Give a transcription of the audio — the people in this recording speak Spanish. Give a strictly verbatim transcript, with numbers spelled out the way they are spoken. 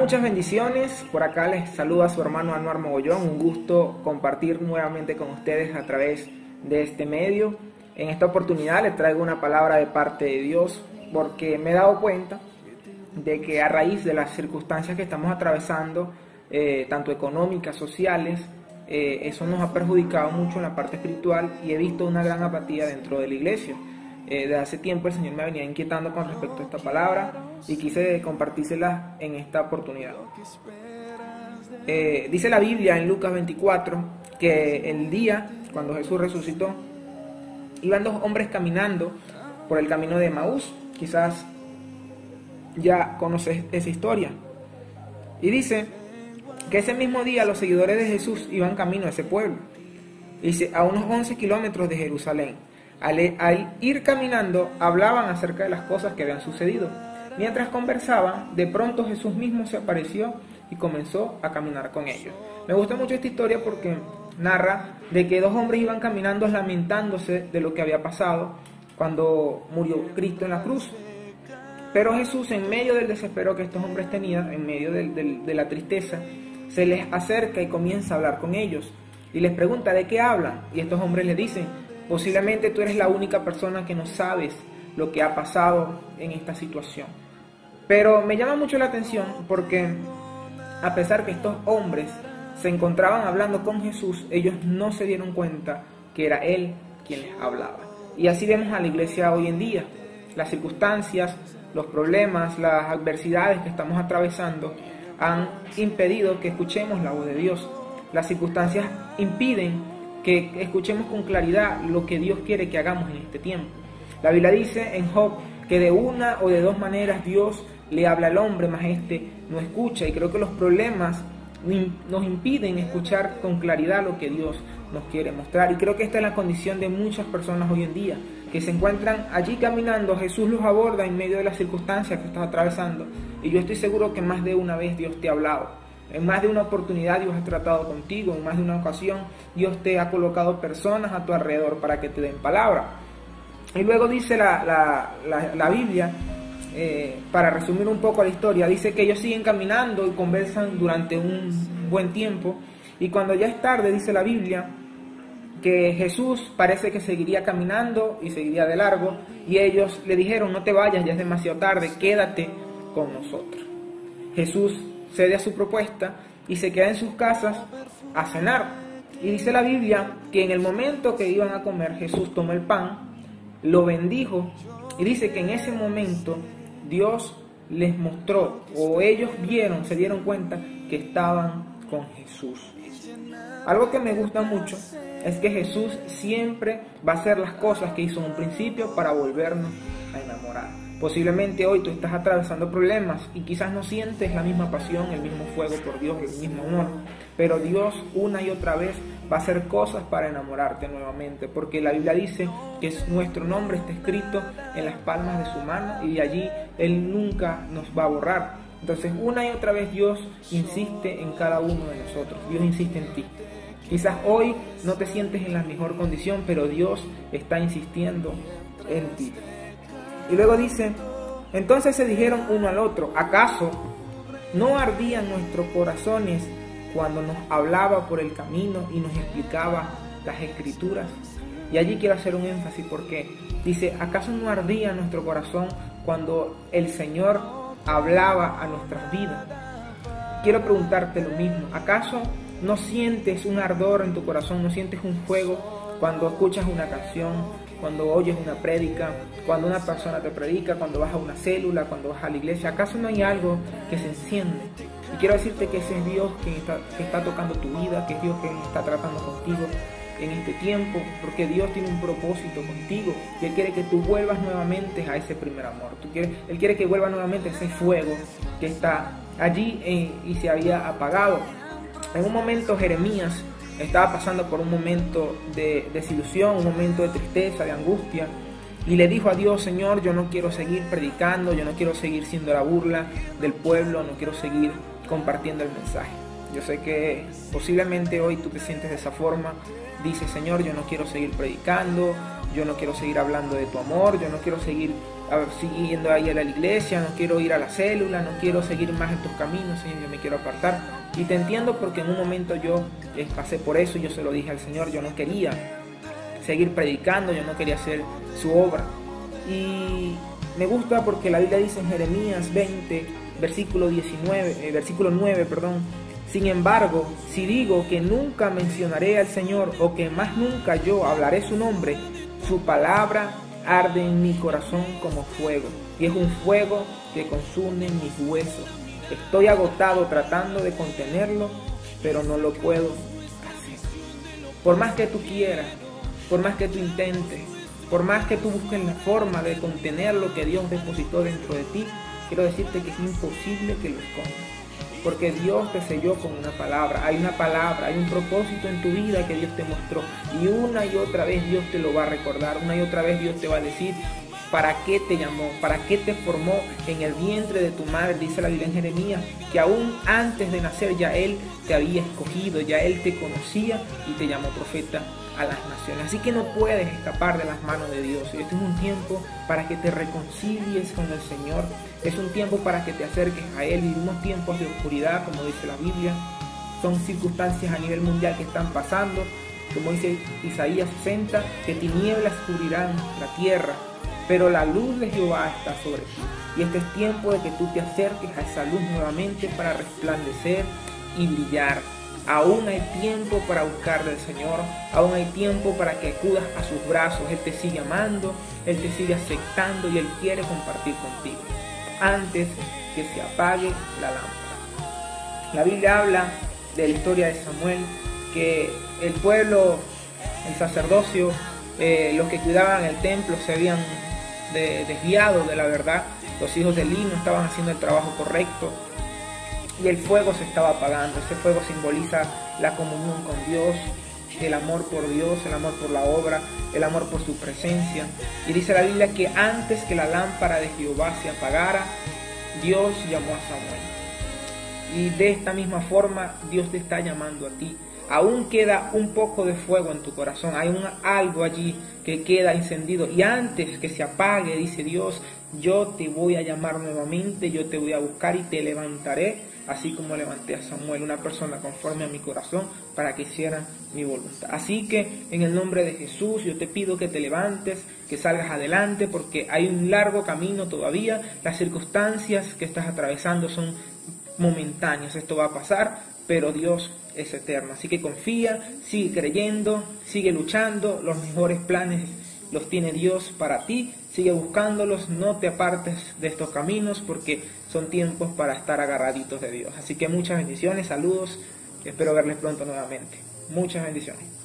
Muchas bendiciones, por acá les saluda su hermano Anuar Mogollón, un gusto compartir nuevamente con ustedes a través de este medio. En esta oportunidad les traigo una palabra de parte de Dios, porque me he dado cuenta de que a raíz de las circunstancias que estamos atravesando, eh, tanto económicas, sociales, eh, eso nos ha perjudicado mucho en la parte espiritual y he visto una gran apatía dentro de la iglesia. Eh, desde hace tiempo el Señor me venía inquietando con respecto a esta palabra y quise compartírsela en esta oportunidad. Eh, dice la Biblia en Lucas veinticuatro que el día cuando Jesús resucitó, iban dos hombres caminando por el camino de Emaús. Quizás ya conoces esa historia. Y dice que ese mismo día los seguidores de Jesús iban camino a ese pueblo. Dice, a unos once kilómetros de Jerusalén. Al, al ir caminando, hablaban acerca de las cosas que habían sucedido. Mientras conversaban, de pronto Jesús mismo se apareció y comenzó a caminar con ellos. Me gusta mucho esta historia porque narra de que dos hombres iban caminando lamentándose de lo que había pasado cuando murió Cristo en la cruz. Pero Jesús, en medio del desespero que estos hombres tenían, en medio de, de, de la tristeza, se les acerca y comienza a hablar con ellos. Y les pregunta, ¿de qué hablan? Y estos hombres le dicen, posiblemente tú eres la única persona que no sabes lo que ha pasado en esta situación. Pero me llama mucho la atención porque a pesar que estos hombres se encontraban hablando con Jesús, ellos no se dieron cuenta que era Él quien les hablaba. Y así vemos a la iglesia hoy en día. Las circunstancias, los problemas, las adversidades que estamos atravesando han impedido que escuchemos la voz de Dios. Las circunstancias impiden que escuchemos con claridad lo que Dios quiere que hagamos en este tiempo. La Biblia dice en Job que de una o de dos maneras Dios le habla al hombre, mas este no escucha, y creo que los problemas nos impiden escuchar con claridad lo que Dios nos quiere mostrar, y creo que esta es la condición de muchas personas hoy en día, que se encuentran allí caminando. Jesús los aborda en medio de las circunstancias que estás atravesando, y yo estoy seguro que más de una vez Dios te ha hablado. En más de una oportunidad Dios ha tratado contigo, en más de una ocasión Dios te ha colocado personas a tu alrededor para que te den palabra. Y luego dice la, la, la, la Biblia, eh, para resumir un poco la historia, dice que ellos siguen caminando y conversan durante un buen tiempo, y cuando ya es tarde, dice la Biblia, que Jesús parece que seguiría caminando y seguiría de largo, y ellos le dijeron, no te vayas, ya es demasiado tarde, quédate con nosotros. Jesús cede a su propuesta y se queda en sus casas a cenar. Y dice la Biblia que en el momento que iban a comer, Jesús tomó el pan, lo bendijo, y dice que en ese momento Dios les mostró, o ellos vieron, se dieron cuenta que estaban con Jesús. Algo que me gusta mucho es que Jesús siempre va a hacer las cosas que hizo en un principio para volvernos a enamorar. Posiblemente hoy tú estás atravesando problemas y quizás no sientes la misma pasión, el mismo fuego por Dios, el mismo amor, pero Dios una y otra vez va a hacer cosas para enamorarte nuevamente, porque la Biblia dice que nuestro nombre está escrito en las palmas de su mano y de allí Él nunca nos va a borrar. Entonces una y otra vez Dios insiste en cada uno de nosotros, Dios insiste en ti. Quizás hoy no te sientes en la mejor condición, pero Dios está insistiendo en ti. Y luego dice, entonces se dijeron uno al otro, ¿acaso no ardían nuestros corazones cuando nos hablaba por el camino y nos explicaba las escrituras? Y allí quiero hacer un énfasis porque dice, ¿acaso no ardía nuestro corazón cuando el Señor hablaba a nuestras vidas? Quiero preguntarte lo mismo, ¿acaso no sientes un ardor en tu corazón, no sientes un fuego cuando escuchas una canción, cuando oyes una prédica, cuando una persona te predica, cuando vas a una célula, cuando vas a la iglesia? ¿Acaso no hay algo que se enciende? Y quiero decirte que ese es Dios quien está, que está tocando tu vida, que es Dios quien está tratando contigo en este tiempo, porque Dios tiene un propósito contigo y Él quiere que tú vuelvas nuevamente a ese primer amor. Tú quieres, Él quiere que vuelvas nuevamente a ese fuego que está allí eh, y se había apagado. En un momento Jeremías estaba pasando por un momento de desilusión, un momento de tristeza, de angustia, y le dijo a Dios, Señor, yo no quiero seguir predicando, yo no quiero seguir siendo la burla del pueblo, no quiero seguir compartiendo el mensaje. Yo sé que posiblemente hoy tú te sientes de esa forma, dices, Señor, yo no quiero seguir predicando, yo no quiero seguir hablando de tu amor, yo no quiero seguir a, siguiendo ahí a la iglesia, no quiero ir a la célula, no quiero seguir más en tus caminos, Señor, yo me quiero apartar. Y te entiendo porque en un momento yo eh, pasé por eso, yo se lo dije al Señor, yo no quería seguir predicando, yo no quería hacer su obra. Y me gusta porque la Biblia dice en Jeremías veinte, versículo diecinueve, eh, versículo nueve, perdón, sin embargo, si digo que nunca mencionaré al Señor o que más nunca yo hablaré su nombre, su palabra arde en mi corazón como fuego, y es un fuego que consume mis huesos. Estoy agotado tratando de contenerlo, pero no lo puedo hacer. Por más que tú quieras, por más que tú intentes, por más que tú busques la forma de contener lo que Dios depositó dentro de ti, quiero decirte que es imposible que lo escondas. Porque Dios te selló con una palabra, hay una palabra, hay un propósito en tu vida que Dios te mostró. Y una y otra vez Dios te lo va a recordar, una y otra vez Dios te va a decir para qué te llamó, para qué te formó en el vientre de tu madre. Dice la Biblia en Jeremías que aún antes de nacer ya Él te había escogido, ya Él te conocía y te llamó profeta a las naciones. Así que no puedes escapar de las manos de Dios. Este es un tiempo para que te reconcilies con el Señor. Es un tiempo para que te acerques a Él. Vivimos tiempos de oscuridad, como dice la Biblia. Son circunstancias a nivel mundial que están pasando. Como dice Isaías sesenta, que tinieblas cubrirán la tierra, pero la luz de Jehová está sobre ti. Y este es tiempo de que tú te acerques a esa luz nuevamente para resplandecer y brillar. Aún hay tiempo para buscar del Señor, aún hay tiempo para que acudas a sus brazos. Él te sigue amando, Él te sigue aceptando y Él quiere compartir contigo antes que se apague la lámpara. La Biblia habla de la historia de Samuel, que el pueblo, el sacerdocio, eh, los que cuidaban el templo se habían de, desviado de la verdad. Los hijos de Eli no estaban haciendo el trabajo correcto y el fuego se estaba apagando. Ese fuego simboliza la comunión con Dios, el amor por Dios, el amor por la obra, el amor por su presencia. Y dice la Biblia que antes que la lámpara de Jehová se apagara, Dios llamó a Samuel. Y de esta misma forma Dios te está llamando a ti. Aún queda un poco de fuego en tu corazón, hay un, algo allí que queda encendido. Y antes que se apague, dice Dios, yo te voy a llamar nuevamente, yo te voy a buscar y te levantaré, así como levanté a Samuel, una persona conforme a mi corazón, para que hiciera mi voluntad. Así que en el nombre de Jesús yo te pido que te levantes, que salgas adelante, porque hay un largo camino todavía. Las circunstancias que estás atravesando son momentáneas, esto va a pasar, pero Dios es eterno. Así que confía, sigue creyendo, sigue luchando, los mejores planes los tiene Dios para ti, sigue buscándolos, no te apartes de estos caminos porque son tiempos para estar agarraditos de Dios. Así que muchas bendiciones, saludos, espero verles pronto nuevamente. Muchas bendiciones.